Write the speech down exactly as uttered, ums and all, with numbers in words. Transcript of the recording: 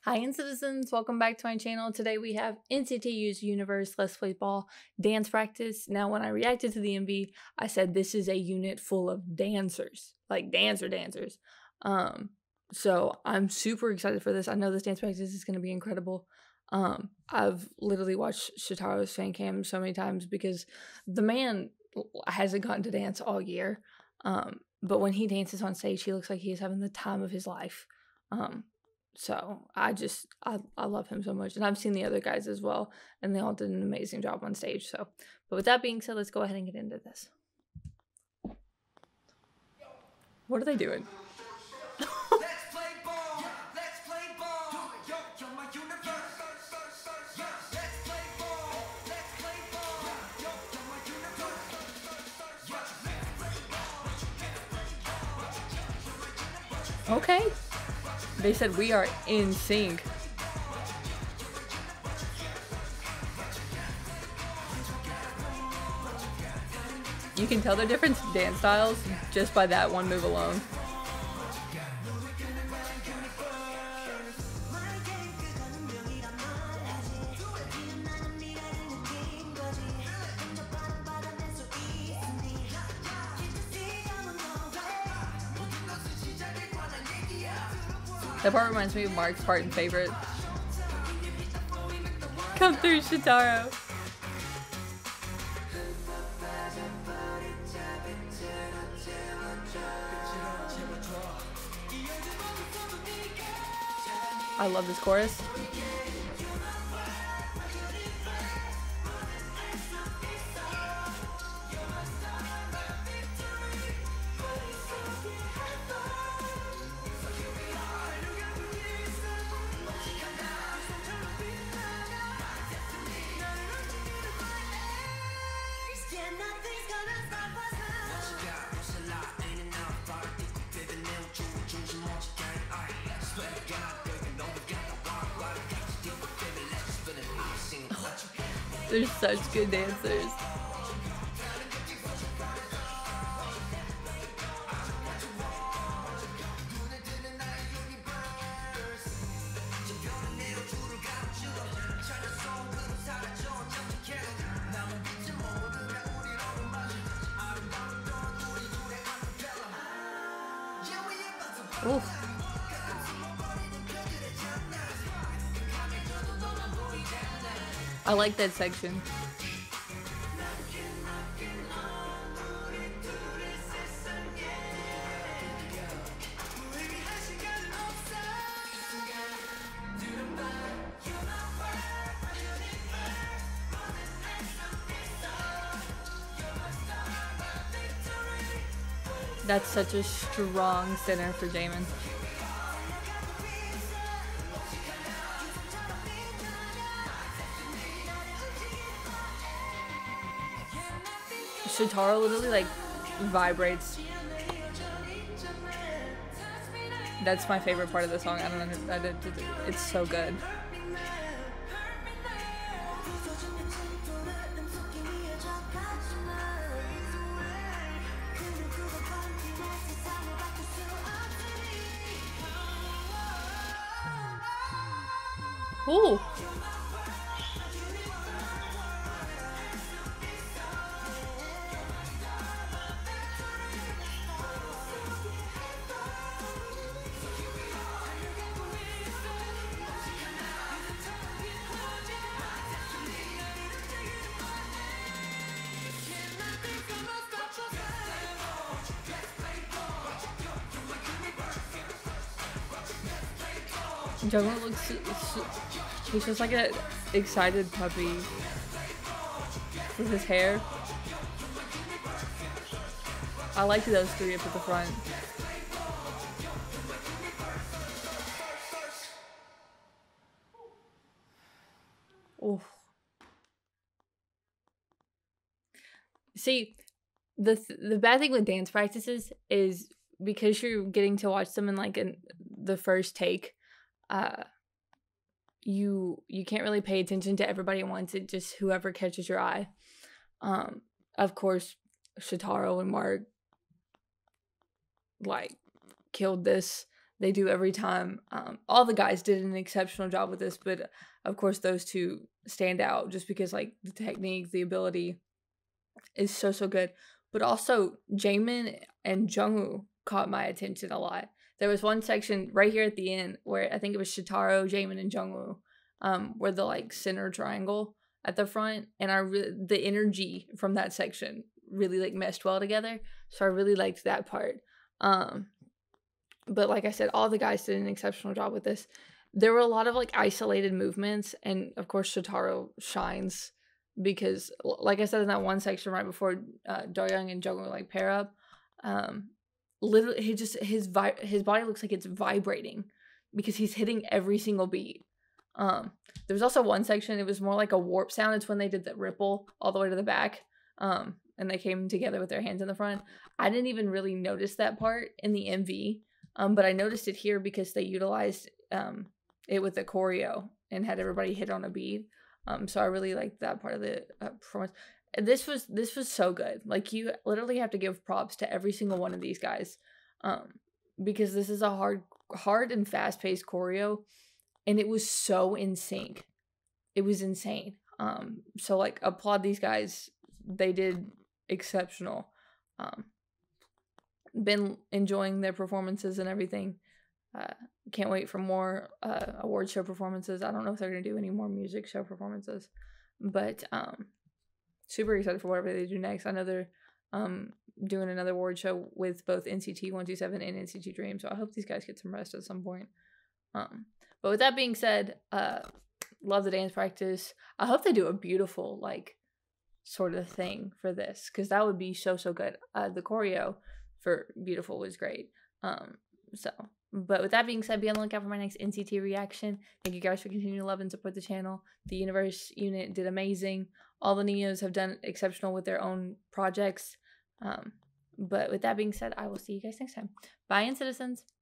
Hi and citizens, welcome back to my channel. Today we have N C T U's Universe Let's Play Ball dance practice. Now when I reacted to the M V, I said this is a unit full of dancers, like dancer dancers. Um, so I'm super excited for this. I know this dance practice is going to be incredible. Um, I've literally watched Shitaro's fan cam so many times because the man hasn't gotten to dance all year. Um, but when he dances on stage, he looks like he is having the time of his life. Um, So I just, I, I love him so much. And I've seen the other guys as well. And they all did an amazing job on stage. So, but with that being said, let's go ahead and get into this. What are they doing? Okay. They said we are in sync. You can tell the different dance styles just by that one move alone. That part reminds me of Mark's part and favorite. Come through, Shitaro. I love this chorus. They're such good dancers. Oof. I like that section. That's such a strong center for Jamin. Shitaro literally like vibrates. That's my favorite part of the song. I don't know. It's so good. Ooh. Jungkook looks, he's just like an excited puppy with his hair. I like those three up at the front. Oh. See, the th the bad thing with dance practices is because you're getting to watch them in like in the first take. Uh, you you can't really pay attention to everybody at once. It just whoever catches your eye. Um, of course, Shitaro and Mark like killed this. they do every time. Um, all the guys did an exceptional job with this, but of course those two stand out just because like the technique, the ability is so so good. But also Jaemin and Jungwoo caught my attention a lot. There was one section right here at the end where I think it was Shitaro, Jaemin, and Jungwoo, um, where the like center triangle at the front, and I re- the energy from that section really like meshed well together. So I really liked that part. Um, but like I said, all the guys did an exceptional job with this. There were a lot of like isolated movements, and of course Shotaro shines because, like I said in that one section right before uh, Doyoung and Jungwoo like pair up, um, literally he just his vi- his body looks like it's vibrating because he's hitting every single beat. Um, there was also one section, it was more like a warp sound. It's when they did the ripple all the way to the back, um, and they came together with their hands in the front. I didn't even really notice that part in the M V. Um, but I noticed it here because they utilized um, it with the choreo and had everybody hit on a beat. Um, so I really liked that part of the uh, performance. This was this was so good. Like you literally have to give props to every single one of these guys, um, because this is a hard, hard and fast paced choreo, and it was so in sync. It was insane. Um, so like applaud these guys. They did exceptional. Um, been enjoying their performances and everything. Uh, can't wait for more uh, award show performances. I don't know if they're going to do any more music show performances, but um, super excited for whatever they do next. I know they're um, doing another award show with both N C T one two seven and N C T Dream, so I hope these guys get some rest at some point. Um, but with that being said, uh, love the dance practice. I hope they do a beautiful, like, sort of thing for this, because that would be so, so good. Uh, the choreo for Beautiful was great. Um, so, but with that being said, be on the lookout for my next N C T reaction. Thank you guys for continuing to love and support the channel. The Universe unit did amazing. All the Neos have done exceptional with their own projects. Um, but with that being said, I will see you guys next time. Bye, and citizens.